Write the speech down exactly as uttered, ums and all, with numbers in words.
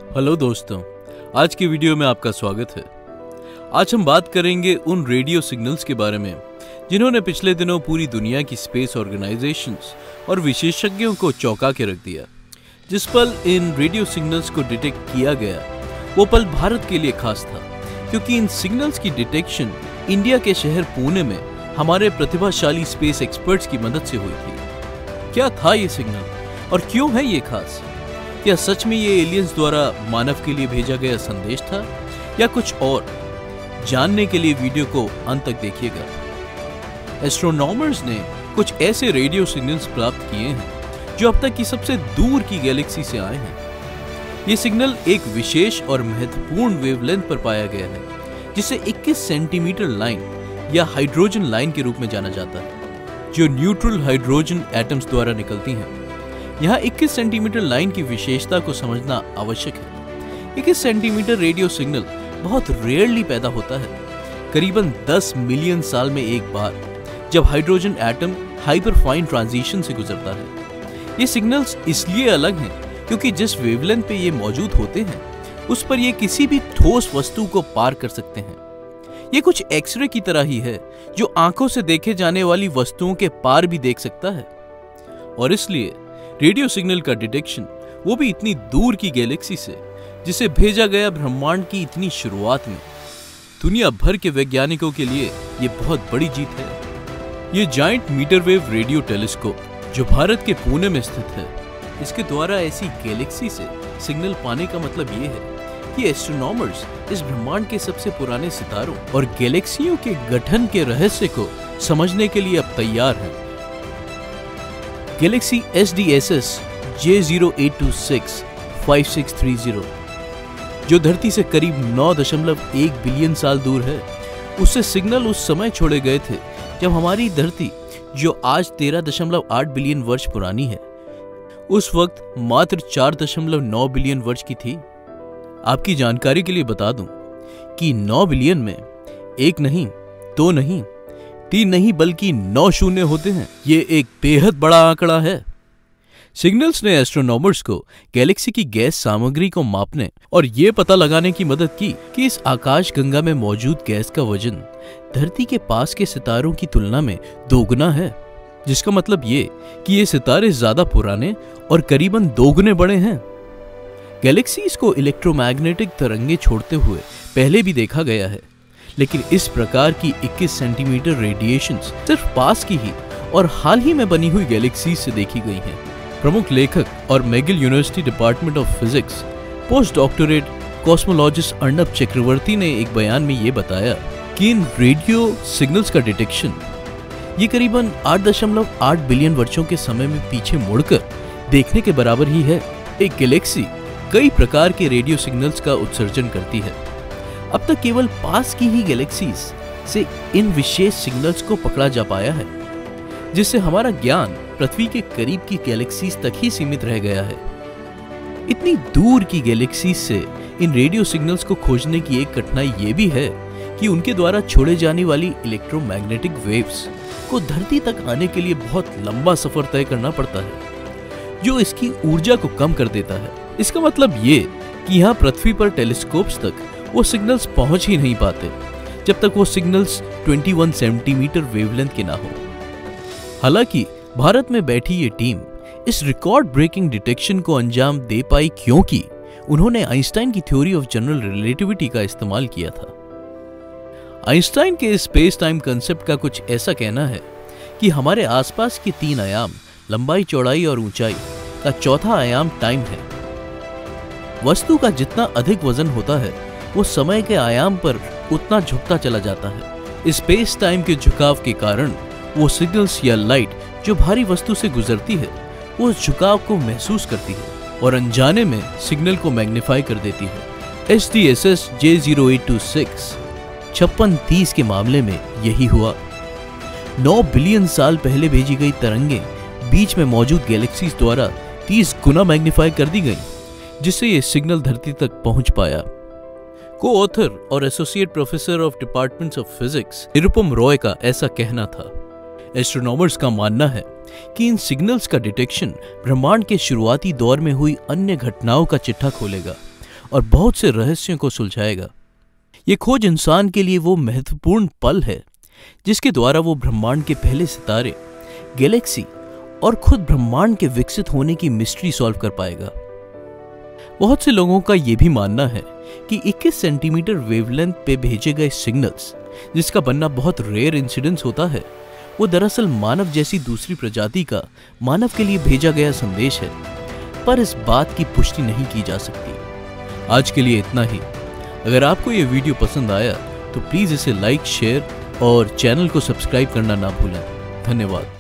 Hello दोस्तों, आज की वीडियो में आपका स्वागत है। आज हम बात करेंगे उन रेडियो सिग्नल्स के बारे में जिन्होंने पिछले दिनों पूरी दुनिया की स्पेस ऑर्गेनाइजेशंस और विशेषज्ञों को चौंका के रख दिया। जिस पल इन रेडियो सिग्नल्स को डिटेक्ट किया गया वो पल भारत के लिए खास था, क्योंकि इन सिग्नल्स की डिटेक्शन इंडिया के शहर पुणे में हमारे प्रतिभाशाली स्पेस एक्सपर्ट्स की मदद से हुई थी। क्या था ये सिग्नल और क्यों है ये खास? क्या सच में ये एलियंस द्वारा मानव के लिए भेजा गया संदेश था या कुछ और? जानने के लिए वीडियो को अंत तक देखिएगा। एस्ट्रोनॉमर्स ने कुछ ऐसे रेडियो सिग्नल्स प्राप्त किए हैं जो अब तक की सबसे दूर की गैलेक्सी से आए हैं। ये सिग्नल एक विशेष और महत्वपूर्ण वेवलेंथ पर पाया गया है, जिसे इक्कीस सेंटीमीटर लाइन या हाइड्रोजन लाइन के रूप में जाना जाता है, जो न्यूट्रल हाइड्रोजन एटम्स द्वारा निकलती हैं। यहाँ इक्कीस सेंटीमीटर लाइन की विशेषता को समझना आवश्यक है। इक्कीस सेंटीमीटर रेडियो सिग्नल बहुत रेयरली पैदा होता है, करीबन दस मिलियन साल में एक बार, जब हाइड्रोजन एटम हाइपरफाइन ट्रांजिशन से गुजरता है। ये सिग्नल्स इसलिए अलग हैं क्योंकि जिस वेवलेंथ पे ये मौजूद होते हैं उस पर ये किसी भी ठोस वस्तु को पार कर सकते हैं। ये कुछ एक्सरे की तरह ही है जो आंखों से देखे जाने वाली वस्तुओं के पार भी देख सकता है, और इसलिए रेडियो सिग्नल का डिटेक्शन वो भी इतनी दूर की गैलेक्सी से, जिसे भेजा गया ब्रह्मांड की इतनी शुरुआत में, दुनिया भर के वैज्ञानिकों के लिए ये बहुत बड़ी जीत है। ये giant metre wave radio telescope जो भारत के पुणे में स्थित है, इसके द्वारा ऐसी गैलेक्सी से सिग्नल पाने का मतलब ये है कि एस्ट्रोनॉमर्स इस ब्रह्मांड के सबसे पुराने सितारों और गैलेक्सियों के गठन के रहस्य को समझने के लिए अब तैयार हैं। Galaxy S D S S J zero eight two six five six three zero, जो धरती से करीब नौ दशमलव एक बिलियन साल दूर है, उससे सिग्नल उस समय छोड़े गए थे जब हमारी धरती, जो आज तेरह दशमलव आठ बिलियन वर्ष पुरानी है, उस वक्त मात्र चार दशमलव नौ बिलियन वर्ष की थी। आपकी जानकारी के लिए बता दूं कि नौ बिलियन में एक नहीं, दो नहीं, तीन नहीं, बल्कि नौ शून्य होते हैं। ये एक बेहद बड़ा आंकड़ा है। सिग्नल्स ने एस्ट्रोनॉमर्स को गैलेक्सी की गैस सामग्री को मापने और ये पता लगाने की मदद की कि इस आकाश गंगा में मौजूद गैस का वजन धरती के पास के सितारों की तुलना में दोगुना है, जिसका मतलब ये कि ये सितारे ज्यादा पुराने और करीबन दोगुने बड़े हैं। गैलेक्सीज को इलेक्ट्रोमैग्नेटिक तरंगे छोड़ते हुए पहले भी देखा गया है, लेकिन इस प्रकार की इक्कीस सेंटीमीटर रेडिएशंस सिर्फ पास की ही और हाल ही में बनी हुई गैलेक्सीज से देखी गई हैं। प्रमुख लेखक और McGill university department of physics post doctorate cosmologist Arnab Chakraborty ने एक बयान में ये बताया कि इन रेडियो सिग्नल्स का डिटेक्शन ये करीबन आठ दशमलव आठ बिलियन वर्षों के समय में पीछे मुड़कर देखने के बराबर ही है। एक गैलेक्सी कई प्रकार के रेडियो सिग्नल्स का उत्सर्जन करती है। अब तक केवल पास की ही गैलेक्सीज से इन विशेष सिग्नल्स को पकड़ा जा पाया है, जिससे हमारा ज्ञान पृथ्वी के करीब की गैलेक्सीज तक ही सीमित रह गया है। इतनी दूर की गैलेक्सीज से इन रेडियो सिग्नल्स को खोजने की एक कठिनाई ये भी है कि उनके द्वारा छोड़े जाने वाली इलेक्ट्रोमैग्नेटिक वेव्स को धरती तक आने के लिए बहुत लंबा सफर तय करना पड़ता है, जो इसकी ऊर्जा को कम कर देता है। इसका मतलब ये कि यहाँ पृथ्वी पर टेलीस्कोप्स तक वो सिग्नल्स पहुंच ही नहीं पाते जब तक वो सिग्नल्स इक्कीस सेंटीमीटर वेवलेंथ के ना हो। हालांकि भारत में बैठी ये टीम इस रिकॉर्ड ब्रेकिंग डिटेक्शन को अंजाम दे पाई क्योंकि उन्होंने आइंस्टाइन की थ्योरी ऑफ जनरल रिलेटिविटी का इस्तेमाल किया था। आइंस्टाइन के स्पेस टाइम कंसेप्ट का कुछ ऐसा कहना है कि हमारे आसपास के तीन आयाम, लंबाई, चौड़ाई और ऊंचाई, का चौथा आयाम टाइम है। वस्तु का जितना अधिक वजन होता है वो समय के आयाम पर उतना झुकता चला जाता है। स्पेस टाइम के झुकाव के कारण वो सिग्नल्स या लाइट जो भारी वस्तु से गुजरती है वो उस झुकाव को महसूस करती है और अनजाने में सिग्नल को मैग्नीफाई कर देती है। S D S S J zero eight two six छप्पन तीस के मामले में यही हुआ। नौ बिलियन साल पहले भेजी गई तरंगे बीच में मौजूद गैलेक्सीज द्वारा तीस गुना मैग्नीफाई कर दी गई, जिससे ये सिग्नल धरती तक पहुंच पाया। को ऑथर और associate professor of departments of physics Nirupam Roy का ऐसा कहना था। एस्ट्रोनॉमर्स का मानना है कि इन सिग्नल्स का डिटेक्शन ब्रह्मांड के शुरुआती दौर में हुई अन्य घटनाओं का चिट्ठा खोलेगा और बहुत से रहस्यों को सुलझाएगा। ये खोज इंसान के लिए वो महत्वपूर्ण पल है जिसके द्वारा वो ब्रह्मांड के पहले सितारे, गैलेक्सी और खुद ब्रह्मांड के विकसित होने की मिस्ट्री सॉल्व कर पाएगा। बहुत से लोगों का यह भी मानना है कि इक्कीस सेंटीमीटर वेवलेंथ पे भेजे गए सिग्नल्स, जिसका बनना बहुत रेयर इंसिडेंस होता है, वो दरअसल मानव जैसी दूसरी प्रजाति का मानव के लिए भेजा गया संदेश है, पर इस बात की पुष्टि नहीं की जा सकती। आज के लिए इतना ही। अगर आपको ये वीडियो पसंद आया तो प्लीज इसे लाइक, शेयर और चैनल को सब्सक्राइब करना ना भूलें। धन्यवाद।